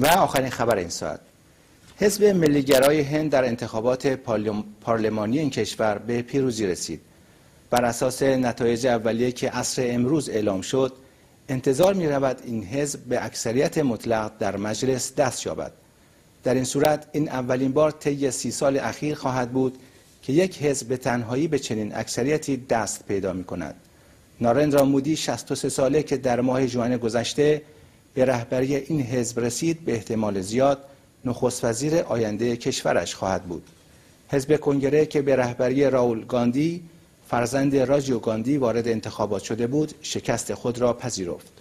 و آخرین خبر این ساعت: حزب ملیگرای هند در انتخابات پارلمانی این کشور به پیروزی رسید. بر اساس نتایج اولیه که عصر امروز اعلام شد، انتظار می رود این حزب به اکثریت مطلق در مجلس دست یابد. در این صورت این اولین بار طی 30 سال اخیر خواهد بود که یک حزب به تنهایی به چنین اکثریتی دست پیدا می کند. نارندرا مودی 63 ساله که در ماه ژوئن گذشته به رهبری این حزب رسید، به احتمال زیاد نخست وزیر آینده کشورش خواهد بود. حزب کنگره که به رهبری راول گاندی فرزند راجیو گاندی وارد انتخابات شده بود، شکست خود را پذیرفت.